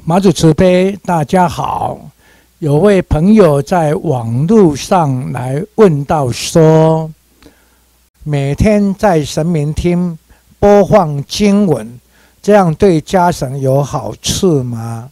马祖慈悲，大家好。有位朋友在网络上来问到说，每天在神明厅播放经文，这样对家神有好处吗？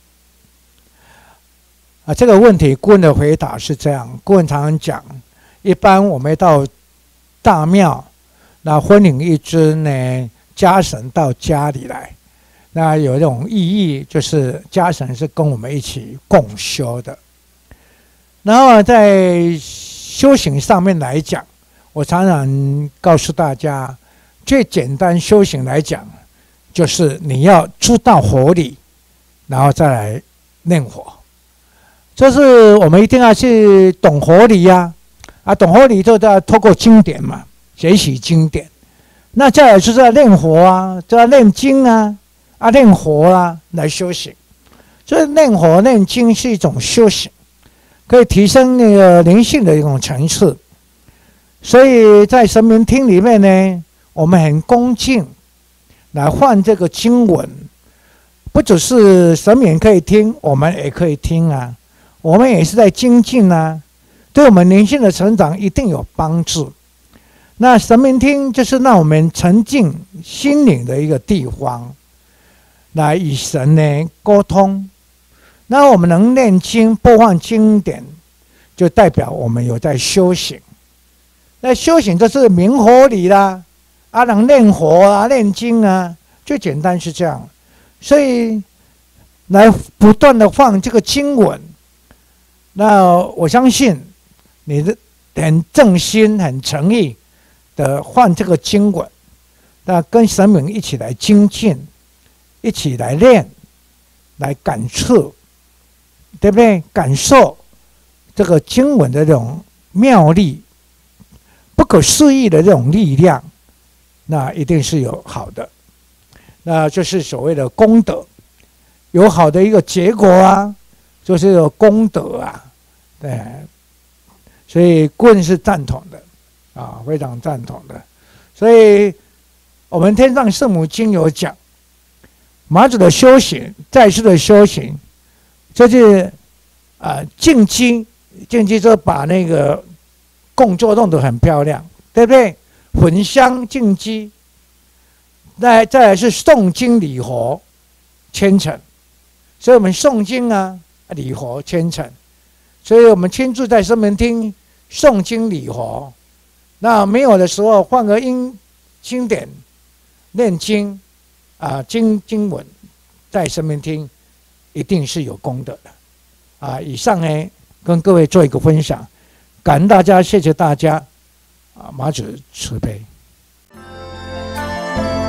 这个问题顾问的回答是这样，顾问常常讲，一般我们到大庙，那婚礼一尊呢，家神到家里来，那有一种意义，就是家神是跟我们一起共修的。然后在修行上面来讲，我常常告诉大家，最简单修行来讲，就是你要知道火理，然后再来念火。就是我们一定要去懂火理呀，懂火理就要透过经典嘛，学习经典。那再来就是要练火啊，就要练经啊，练火啊来修行。所以练火练经是一种修行，可以提升那个灵性的一种层次。所以在神明厅里面呢，我们很恭敬来换这个经文，不只是神明可以听，我们也可以听啊。我们也是在精进啊，对我们灵性的成长一定有帮助。那神明厅就是让我们沉浸心灵的一个地方，来与神呢沟通。那我们能念经播放经典，就代表我们有在修行。那修行就是明火理啦，能念火啊，念经啊，最简单是这样。所以来不断的放这个经文，那我相信你的很正心、很诚意的换这个经文，那跟神明一起来精进，一起来练，来感触，对不对？感受这个经文的这种妙力，不可思议的这种力量，那一定是有好的，那就是所谓的功德，有好的一个结果啊，就是有功德啊，对，所以顾问是赞同的非常赞同的。所以我们天上圣母经有讲，马祖的修行，在世的修行，就是净基，净基就把那个供作弄得很漂亮，对不对？焚香净基，再来是诵经礼佛虔诚，所以我们诵经啊，礼佛虔诚，所以我们亲自在神明厅诵经礼佛。那没有的时候，换个经典念经经文，在神明厅一定是有功德的以上呢，跟各位做一个分享，感恩大家，谢谢大家马祖慈悲。